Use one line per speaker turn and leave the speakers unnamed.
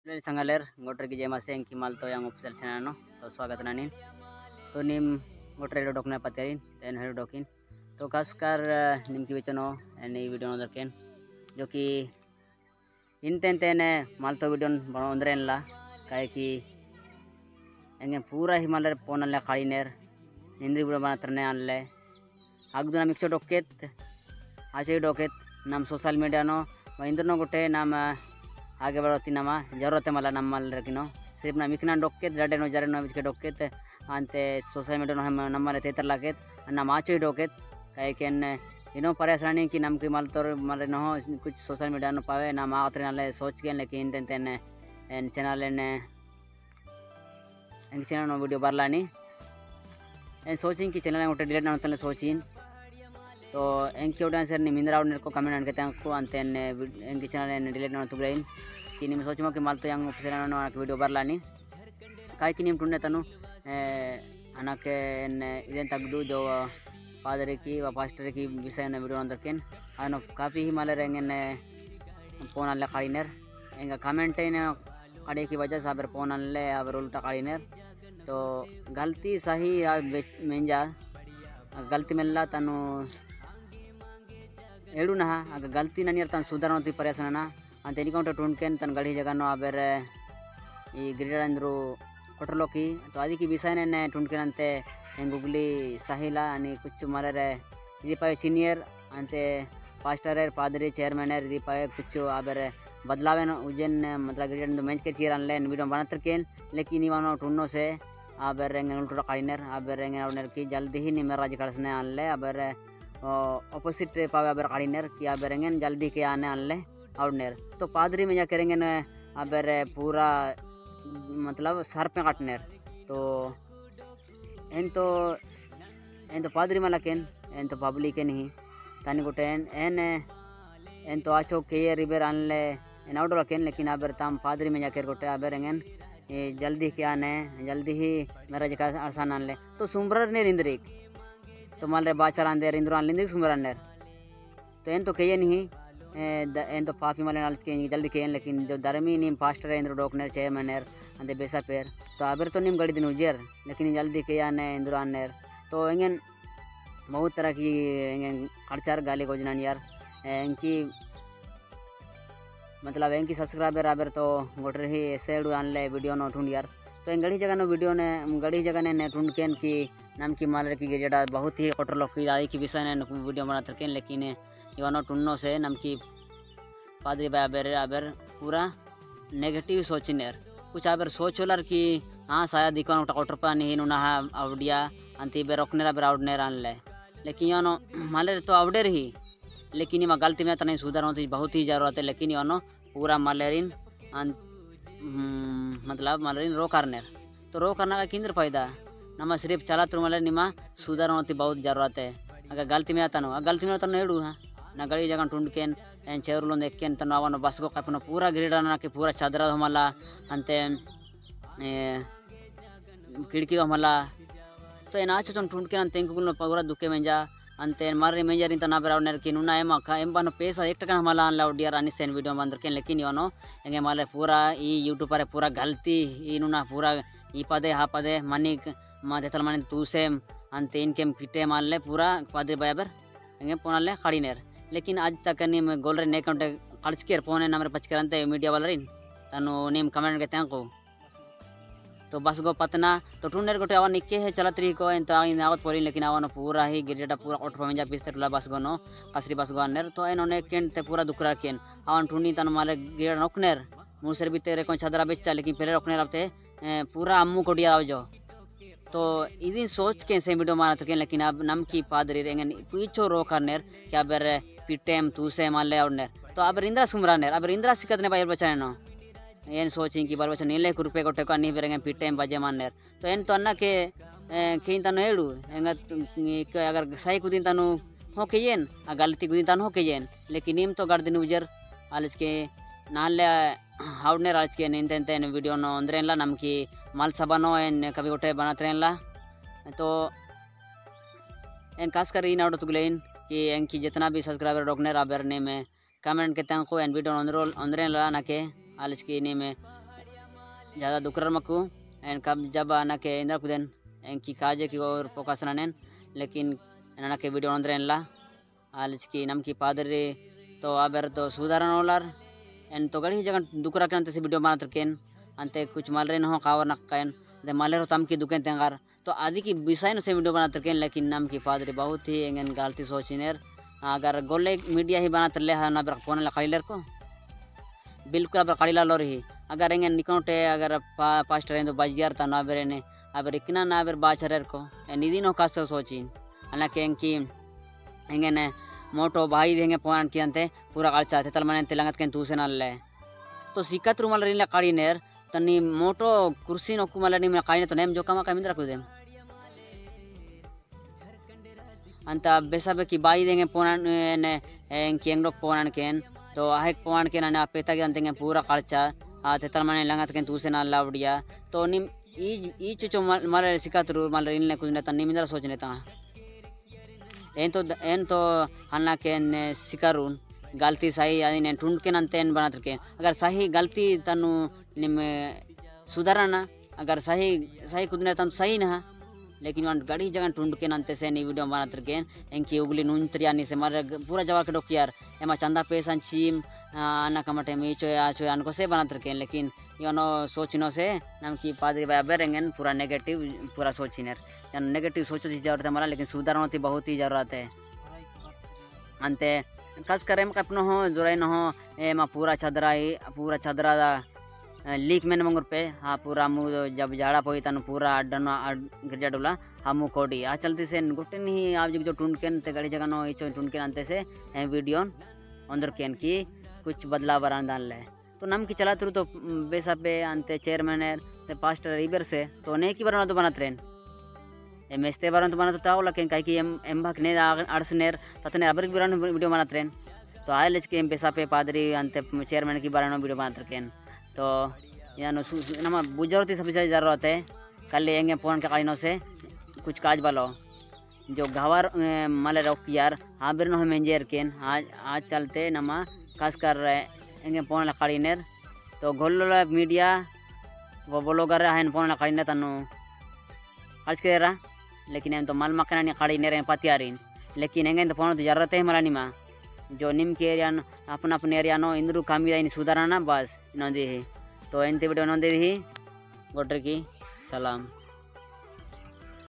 Sangaler ngotre ki jema seng ki malto yang official senano to swagat nanin to nim ngotre do dokna paterin ten hero dokin to खासकर nim ki bechono eni video no darken जो कि इंटेन तेने Malto video बनो अंदरेन ला काहे कि एंगे पूरा हिमालय पोनले खाड़ीनेर निंद्री बुड़ा बना तरने आनले आगदुना myxo डोकेत आचे डोकेत नाम सोशल मीडिया नो इंद्रनो गोटे नाम आगे बढ़ती नामा जरूरत मला नाम माल रखिनो सिर्फ ना मिकना डोकेत जडे नो जरे नो बिच के डोकेत अंते सोशल मीडिया नो हम नंबर तेतर लाकेत नाम आचे डोकेत काहे कि इनो परेशानी कि नम की माल तोर मारे न हो कुछ सोशल मीडिया न पावे ना मात्र नाले सोच के लेकिन तेने एन चैनल ने एन चैनल नो वीडियो बरलानी एन सोचिंग कि चैनल गोटे डिलीट ना तले सोचिन तो एंकी ओडा सर नि मिंद्रा ओडने को कमेंट अनके तंको अंते ने एंकी चैनल ने डिलीट ना तुगरेइन कि निम सोचमो कि माल तो यंग ऑफिसर नो वीडियो बरलानी काय कि निम टुन्ने तनु अनके ने इदेन तगदु जो फादर की व पास्टर की विषय ने वीडियो अंदरकेन अनो काफी ही माले रेंगने फोन अल्ले काड़ीनेर एंगा कमेंट ने अड़े की वजह से अबर फोन अल्ले अबर उल्टा काड़ीनेर तो गलती सही मेंजा गलती मेल्ला तनु एडू ना अग गलती ननियर तन सुधारनोती परेशान ना अंत एनी काउंटर टुनकेन तन गढ़ी जगह नो अबर ई ग्रेडर अंदरू कोटलोकी तो आदि की विषय ने टुनकेन अंते गुगली सहिला आणि कुछ मरे इदी पाए सीनियर अंते पास्टर पादरी चेयरमैन इदी पाए कुछ आबर बदलावेन उज्जैन मतलब ग्रेड मेंच के चीर अनले वीडियो बनातर केन लेकिन इवानो टुन्नो से आबर रेंगन उल्टो काइनर आबर रेंगन आवनर की जल्दी ही निमर राज कळसने अनले आबर ऑपोजिट पावे आबर काइनर की आबर रेंगन जल्दी के आने अनले आवनर तो पादरी में जा करेंगे न आबर पूरा मतलब सर पे काटनर तो एन तो पादरी मला केन एन तो पब्लिक नहीं तानी गोटे एन तो आचो के रिबेर अनले एन आउटडोर केन लेकिन आबर ताम पादरी में जाकर गोटे आबर एंगन जल्दी क्या ने जल्दी ही मेरा जका आसान अनले तो सुम्बर ने रिंद्रिक तो माल रे बाचार अंदर इंद्रो अनलिंद्रिक सुम्बर अंदर तो एन तो के नहीं एन तो पापी माले नाल के जल्दी केन लेकिन जो धर्मी नीम पास्टर इंद्रो डोकनर चेयरमैनर अंदे बेसा पेर तो आबर तो निम गड़ी दिन उजर लेकिन जल्दी के आने इंद्रो आनेर तो एंगन बहुत तरह की एंगन खर्चार गाली गोजनान यार एंकी मतलब एंकी सब्सक्राइबर आबर तो गोटर ही सेडू आनले वीडियो नो ठुंड यार तो एं गड़ी जगह नो वीडियो ने गड़ी जगह ने ठुंड केन की नाम की मालर की जेडा बहुत ही कोटर लोग की आदि की विषय ने वीडियो बना थकेन लेकिन इवानो टुन्नो से नाम की पादरी भाई आबर पूरा नेगेटिव सोचिनेर कुछ आबर सोचोलर की हाँ शायद इकोन कोटर पानी ही नुना आवडिया अंती बे रोकनेरा बे आवडनेर आनले लेकिन यानो मालर तो आवडेर ही लेकिन इमा गलती में तने सुधार होती बहुत ही जरूरत है लेकिन यानो पूरा मालरिन मतलब मालरिन रो करनेर तो रो करना का किंदर फायदा नमा सिर्फ चला तुम मालर निमा सुधार होती बहुत जरूरत है अगर गलती में आता गलती में तो नेडू हाँ ना गड़ी जगह टुंडकेन एन चेरुलो देखेन तो नावनो बस को कपनो पूरा गिरिडा के पूरा चादरा हमला अंते खिड़की हमला तो एन आचो टुंडकेन अंते इंकुल पूरा दुखे मेंजा अंते मारे मेंजरिन तो ना बरावनर की नुना एम का एम बानो पैसा 1 टका हमला अनला डियर अनिसेन वीडियो बंदर केन लेकिन योनो एंगे माले पूरा ई यूट्यूब पर पूरा गलती ई नुना पूरा ई पदे हा पदे मनी माथेतल मनी तूसेम अंते इनकेम पिटे मानले पूरा पादे बराबर एंगे पोनाले खड़ीनेर लेकिन आज तक निम गोलरे ने काउंटे कळस्केर फोने नंबर पचकरंते मीडिया वालरिन तनु निम कमेंट के तंको तो बस गो पतना तो टुनेर गोटे आवन निके है चलत्री को एन तो इन आवत पोलिन लेकिन आवन पूरा ही गिरजेटा पूरा ऑटो में जा पिस्ते टुला बस गो नो कसरी बस गो अनर तो एन ओने केन ते पूरा दुकरा केन आवन टुनी तन माले गिर नोकनेर मुसर बितेरे को छदरा बेचा लेकिन पहले रोकनेर आपते पूरा अम्मू कोडिया आवजो तो इदिन सोच के से वीडियो मारा तो लेकिन अब नम की पादरी रेंगन पीछो रो करनेर क्या बर पिटेम तूसे माले आवनेर तो अब इंद्रा सुमरानेर अब इंद्रा सिकत ने बायर बचाने नो एन सोचिंग की बार बचा नीले रुपये को टेको नहीं बेरेंगे पिटेम बजे मानेर तो एन तो अन्ना के खीन तनु एडू एंगा अगर सही कुदिन तनु हो के येन आ गलती कुदिन तनु हो के येन लेकिन निम तो गर्दिन उजर आलस के नाले हाउडनेर आलस के निंते वीडियो नो अंदरेला नम की माल सबानो एन कभी गोटे बनातरेला तो एन खास कर इन आउट तुगलेन कि एंकी जितना भी सब्सक्राइबर डोकनेर आबर ने में कमेंट के तंको एन वीडियो अंदरेला ना के आलस की ने में ज़्यादा दुकर मकू एन कब जब आना के इंद्र कुदेन एन की काजे की और फोकस ननेन लेकिन एना के वीडियो अंदर एनला आज की नम की पादरी तो आबर तो सुधारण ओलार एन तो गड़ी जगह दुकरा के अंत से वीडियो बनाते केन अंते कुछ मालरे न हो कावर नक्कायन दे मालेरो तम की दुकेन तेंगार तो आदि की विषय न से वीडियो बनाते केन लेकिन नम की पादरी बहुत ही एंगन गलती सोचिनेर अगर गोले मीडिया ही बनाते ले ना बर फोन ला काइलर को बिल्कुल अब कालीला लो रही अगर एंगन निकोटे अगर पास्टर तो बजियार ता ना बेरे ने अबर इकना ना बर बाचरर को निधि नो कास सोचिन अना के एंकी एंगन मोटो भाई देंगे पोन की अंते पूरा कालचा थे तल मने तेलंगत के तूसे नल्ले तो सिकत रुमल रिला काड़ी नेर तनी मोटो कुर्सी नो कुमल नि काईने तो नेम जो कमा कमिंद्रा कुदेम अंत बेसाबे की बाई देंगे पोन ने एंकी एंगडो पोन केन तो आहेक पोन के ना पेता के अंते पूरा कालचा ते तल मने लंगत के तूसे ना लावडिया तो निम ई चुचो मले सिकत रु मल रिलने कुदने तनी मिंद्रा सोचने ता एन तो हन्ना के सिकारून गलती सही अने टुंड के नंते बनाते के अगर सही गलती तनु निम सुधारना अगर सही सही कुदने तन सही ना लेकिन वन गड़ी जगह टुंड के नंते से नी वीडियो बनाते के एंकी उगली नून त्रियानी से मारे पूरा जवाब के डोकियार एमा चंदा पेसन चीम आना कमटे में चो अनको से बनाते के लेकिन योनो सोचनो से नम की पादरी बराबर एंगन पूरा नेगेटिव पूरा सोचिनेर यान नेगेटिव सोचो की जरूरत है हमारा लेकिन सुधारण की बहुत ही जरूरत है अंते खास कर एम कपनो हो जोराई न हो एमा पूरा छदरा लीक में मंगुर पे हाँ पूरा मु जब झाड़ा पोई तन पूरा अड्डन गिरजा डुला हमू कोडी आ चलती से गुट्टे नहीं आप जो टूंड के गड़ी जगह नो इचो टूंड के अंते से वीडियो अंदर केन की कुछ बदलाव बरान डाल ले तो नम की चला थ्रू तो बेसा पे अंते चेयरमैन पास्टर इबर से तो ने की बरना तो बनत रेन मेस्ते बरन तो बनत ताव लेकिन काई की एम भाग ने अड़सनेर ततने अबर की बरन वीडियो बनत रेन तो आयल के एम बेसा पे पादरी अंते चेयरमैन की बरन वीडियो बनत रेन तो यानो नमा बुजरती सबसे जरूरत है कल एंगे फोन के काइनो से कुछ काज बालो जो घवर मले रोक यार हाँ बिर नो मेंजेर केन आज चलते नमा खास कर एंगे फोन लकाड़ी नेर तो गोल्लो मीडिया वो बोलो कर रहा है फोन लकाड़ी ने तनु आज के रहा लेकिन एम तो मल मकना नहीं काड़ी नेर पतियारीन लेकिन एंगे तो फोन तो जरूरत है मला निमा जो निम के एरिया अपना अपने एरिया नो इंद्रू कामी सुधारना बस नदी ही तो एंते वीडियो नदी ही गोटर की सलाम।